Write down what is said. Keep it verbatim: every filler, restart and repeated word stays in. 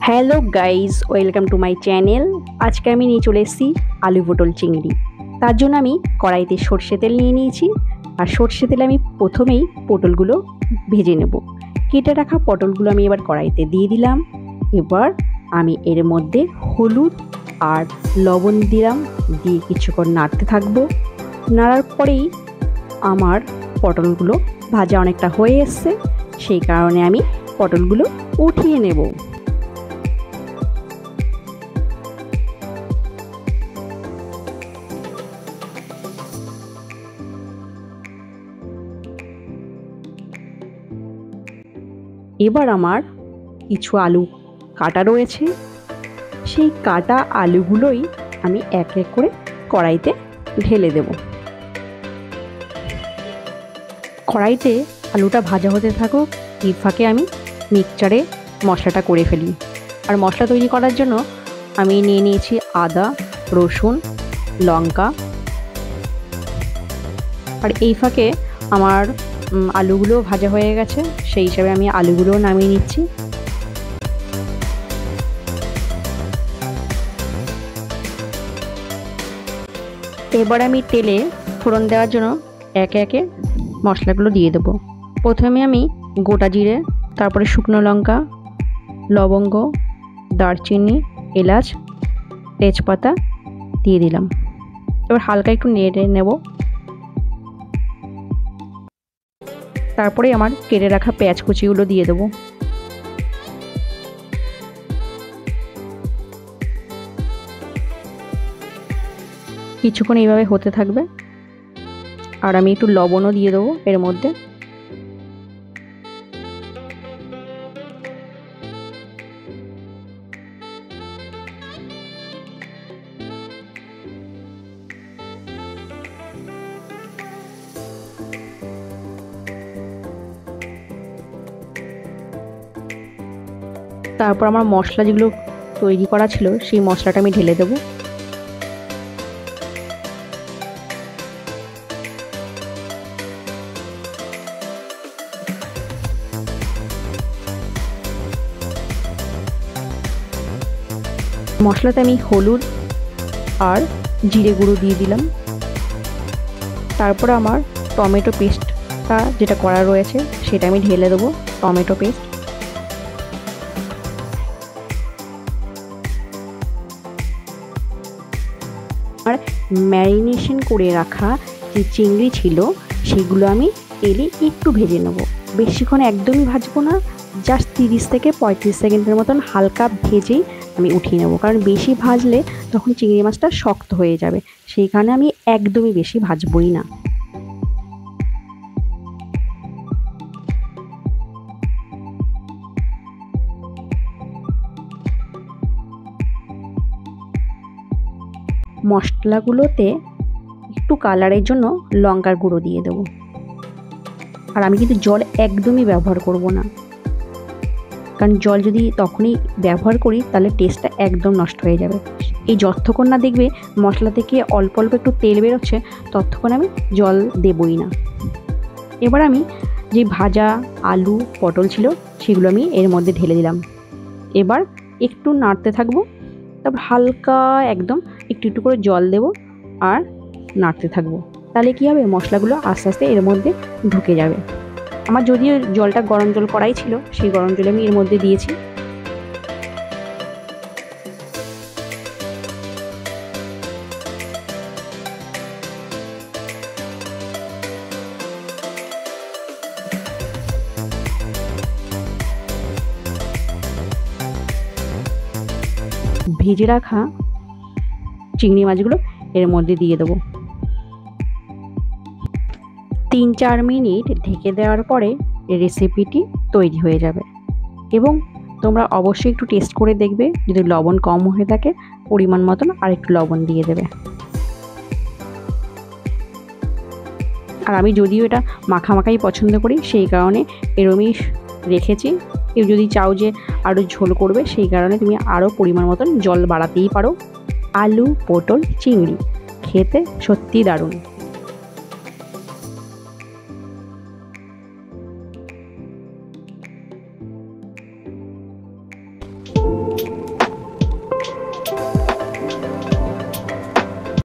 Hello guys, welcome to my channel. আজকে আমি নিয়ে চলে এসেছি আলু পটল চিংড়ি। তার জন্য আমি কড়াইতে সর্ষে তেল নিয়ে নিয়েছি। আর সর্ষে তেলে আমি প্রথমেই পটলগুলো ভেজে নেব। কেটে রাখা পটলগুলো আমি এবার কড়াইতে দিয়ে দিলাম। এবার আমি এর মধ্যে হলুদ আর লবণ দিলাম, দিয়ে কিছুক্ষণ নাড়তে থাকবো। নাড়ার পরেই আমার পটলগুলো ভাজা অনেকটা হয়ে এসছে, সেই কারণে আমি পটলগুলো উঠিয়ে নেব। এবার আমার কিছু আলু কাটা রয়েছে, সেই কাটা আলুগুলোই আমি এক এক করে কড়াইতে ঢেলে দেব। কড়াইতে আলুটা ভাজা হতে থাকুক, এই ফাঁকে আমি মিক্সচারে মশলাটা করে ফেলি। আর মশলা তৈরি করার জন্য আমি নিয়ে নিয়েছি আদা, রসুন, লঙ্কা। আর এই ফাঁকে আমার আলুগুলো ভাজা হয়ে গেছে, সেই হিসাবে আমি আলুগুলোও নামিয়ে নিচ্ছি। এবার আমি তেলে ফোড়ন দেওয়ার জন্য একে একে মশলাগুলো দিয়ে দেবো। প্রথমে আমি গোটা জিরে, তারপরে শুকনো লঙ্কা, লবঙ্গ, দারচিনি, এলাচ, তেজপাতা দিয়ে দিলাম। এবার হালকা একটু নেড়ে নেব। তারপরে আমার কেটে রাখা পেঁয়াজ কুচিগুলো দিয়ে দেবো। কিছুক্ষণ এইভাবে হতে থাকবে। আর আমি একটু লবণও দিয়ে দেবো এর মধ্যে। তারপর আমার মশলা যেগুলো তৈরি করা ছিল সেই মশলাটা আমি ঢেলে দেবো। মশলাতে আমি হলুদ আর জিরে গুঁড়ো দিয়ে দিলাম। তারপর আমার টমেটো পেস্টটা যেটা করা রয়েছে সেটা আমি ঢেলে দেবো, টমেটো পেস্ট। আর ম্যারিনেশন করে রাখা যে চিংড়ি ছিল সেগুলো আমি তেলে একটু ভেজে নেব। বেশিক্ষণ একদমই ভাজবো না, জাস্ট তিরিশ থেকে পঁয়ত্রিশ সেকেন্ডের মতন হালকা ভেজেই আমি উঠিয়ে নেব। কারণ বেশি ভাজলে তখন চিংড়ি মাছটা শক্ত হয়ে যাবে, সেই কারণে আমি একদমই বেশি ভাজবই না। মশলাগুলোতে একটু কালারের জন্য লঙ্কার গুঁড়ো দিয়ে দেবো। আর আমি কিন্তু জল একদমই ব্যবহার করব না, কারণ জল যদি তখনই ব্যবহার করি তাহলে টেস্টটা একদম নষ্ট হয়ে যাবে। এই যতক্ষণ না দেখবে মশলা থেকে অল্প অল্প একটু তেল বেরোচ্ছে ততক্ষণ আমি জল দেবই না। এবার আমি যে ভাজা আলু পটল ছিল সেগুলো আমি এর মধ্যে ঢেলে দিলাম। এবার একটু নাড়তে থাকবো। তারপর হালকা একদম একটু একটু করে জল দেব আর নাড়তে থাকবো। তাহলে কী হবে, মশলাগুলো আস্তে আস্তে এর মধ্যে ঢুকে যাবে। আমার যদিও জলটা গরম জল করাই ছিল, সেই গরম জল আমি এর মধ্যে দিয়েছি। ভেজে রাখা চিংড়ি মাছগুলো এর মধ্যে দিয়ে দেবো। তিন চার মিনিট ঢেকে দেওয়ার পরে রেসিপিটি তৈরি হয়ে যাবে। এবং তোমরা অবশ্যই একটু টেস্ট করে দেখবে, যদি লবণ কম হয়ে থাকে পরিমাণ মতন আর একটু লবণ দিয়ে দেবে। আর আমি যদিও এটা মাখা মাখাই পছন্দ করি, সেই কারণে এরমই রেখেছি। কেউ যদি চাও যে আরও ঝোল করবে, সেই কারণে তুমি আরও পরিমাণ মতন জল বাড়াতেই পারো। আলু পটল চিংড়ি খেতে সত্যি দারুণ।